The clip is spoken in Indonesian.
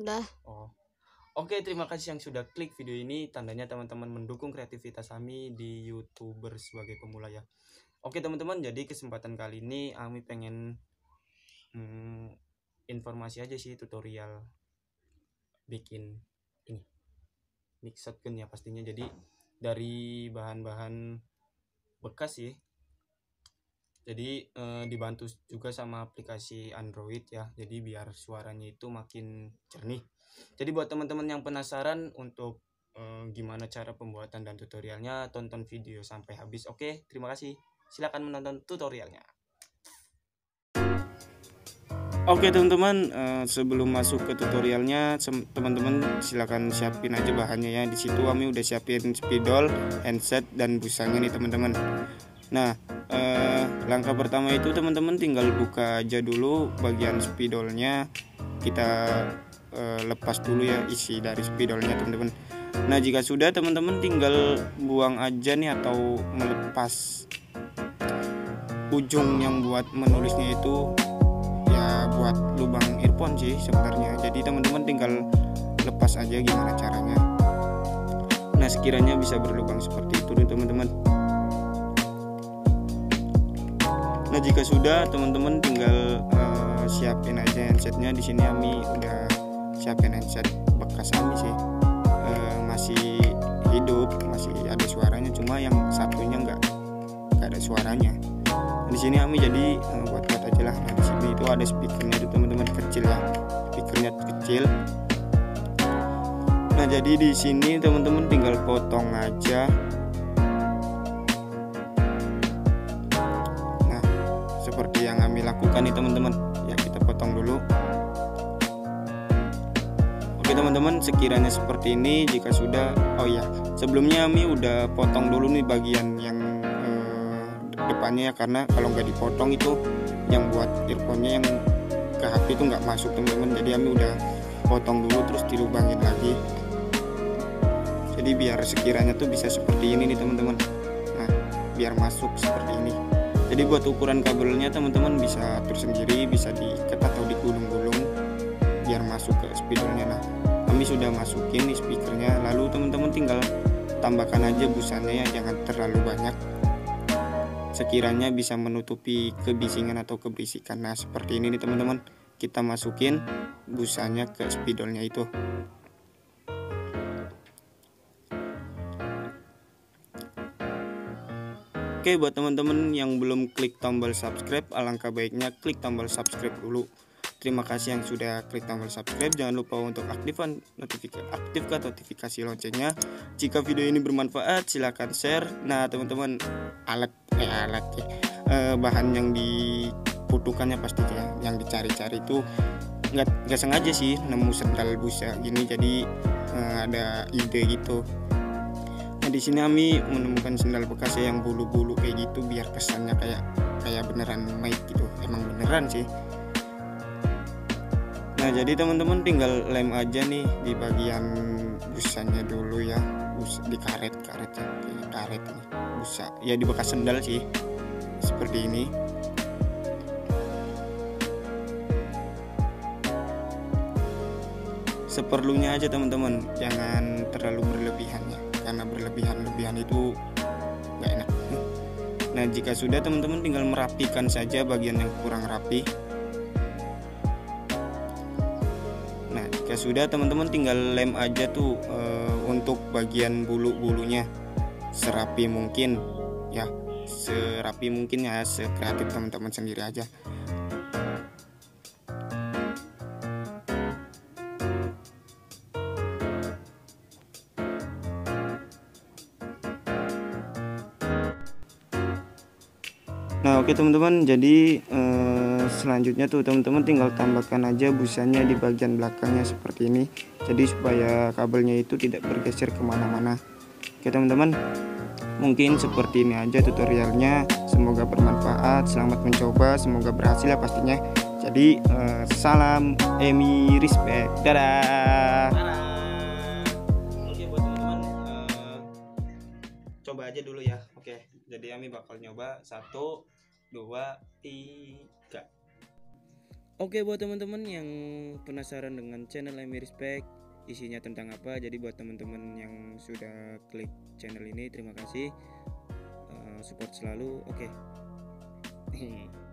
Udah. Oh. Oke, terima kasih yang sudah klik video ini. Tandanya teman-teman mendukung kreativitas Ami di YouTuber sebagai pemula ya. Oke teman-teman, jadi kesempatan kali ini Ami pengen informasi aja sih, tutorial bikin ini mic shotgun ya pastinya. Jadi dari bahan-bahan bekas sih. Jadi dibantu juga sama aplikasi Android ya. Jadi biar suaranya itu makin jernih. Jadi buat teman-teman yang penasaran untuk gimana cara pembuatan dan tutorialnya, tonton video sampai habis. Oke, terima kasih. Silakan menonton tutorialnya. Oke teman-teman, sebelum masuk ke tutorialnya, teman-teman silakan siapin aja bahannya ya. Di situ kami udah siapin spidol, handset, dan busanya nih teman-teman. Nah, langkah pertama itu teman-teman tinggal buka aja dulu bagian spidolnya. Kita lepas dulu ya isi dari spidolnya teman-teman. Nah, jika sudah teman-teman tinggal buang aja nih atau melepas ujung yang buat menulisnya itu ya buat lubang earphone sih sebenarnya. Jadi teman-teman tinggal lepas aja gimana caranya. Nah, sekiranya bisa berlubang seperti itu nih teman-teman. Nah, jika sudah teman-teman tinggal siapin aja handsetnya. Di sini Ami udah siapin handset bekas Ami sih, masih hidup, masih ada suaranya, cuma yang satunya nggak ada suaranya. Di sini Ami jadi buat aja lah. Nah, di sini itu ada speakernya tuh teman-teman, kecil ya, speakernya kecil. Nah, jadi di sini teman-teman tinggal potong aja. Seperti yang Ami lakukan nih teman-teman ya, kita potong dulu. Oke teman-teman, sekiranya seperti ini. Jika sudah, oh ya sebelumnya Ami udah potong dulu nih bagian yang depannya ya, karena kalau nggak dipotong itu yang buat earphone-nya yang ke HP itu nggak masuk teman-teman. Jadi Ami udah potong dulu terus dilubangin lagi. Jadi biar sekiranya tuh bisa seperti ini nih teman-teman. Nah, biar masuk seperti ini. Jadi buat ukuran kabelnya teman-teman bisa atur sendiri, bisa diikat atau digulung-gulung biar masuk ke spidolnya. Nah, kami sudah masukin nih speakernya, lalu teman-teman tinggal tambahkan aja busanya ya, jangan terlalu banyak. Sekiranya bisa menutupi kebisingan atau keberisikan. Nah, seperti ini nih teman-teman. Kita masukin busanya ke spidolnya itu. Oke, buat teman-teman yang belum klik tombol subscribe, alangkah baiknya klik tombol subscribe dulu. Terima kasih yang sudah klik tombol subscribe. Jangan lupa untuk aktifkan notifikasi loncengnya. Jika video ini bermanfaat, silahkan share. Nah, teman-teman, bahan yang dibutuhkannya pastinya yang dicari-cari itu nggak sengaja sih nemu sendal busa gini, jadi ada ide gitu. Nah, di sini Ami menemukan sendal bekas yang bulu-bulu kayak gitu biar kesannya kayak beneran made gitu. Emang beneran sih. Nah, jadi teman-teman tinggal lem aja nih di bagian busanya dulu ya. Di karet ya, karet nih. Busa. Ya di bekas sendal sih. Seperti ini. Seperlunya aja teman-teman, jangan terlalu berlebihan ya. Karena berlebihan itu nggak enak. Nah, jika sudah teman-teman tinggal merapikan saja bagian yang kurang rapi. Nah, jika sudah teman-teman tinggal lem aja tuh untuk bagian bulu-bulunya serapi mungkin ya, sekreatif teman-teman sendiri aja. Nah, oke teman-teman, jadi selanjutnya tuh teman-teman tinggal tambahkan aja busanya di bagian belakangnya seperti ini. Jadi supaya kabelnya itu tidak bergeser kemana-mana. Oke teman-teman, mungkin seperti ini aja tutorialnya. Semoga bermanfaat, selamat mencoba, semoga berhasil ya pastinya. Jadi salam Emi respect, dadah. Oke buat teman-teman, coba aja dulu ya. Oke, jadi Ami bakal nyoba 1, 2, 3. Oke, buat teman-teman yang penasaran dengan channel Emi Respect isinya tentang apa, jadi buat teman-teman yang sudah klik channel ini terima kasih, support selalu. Oke.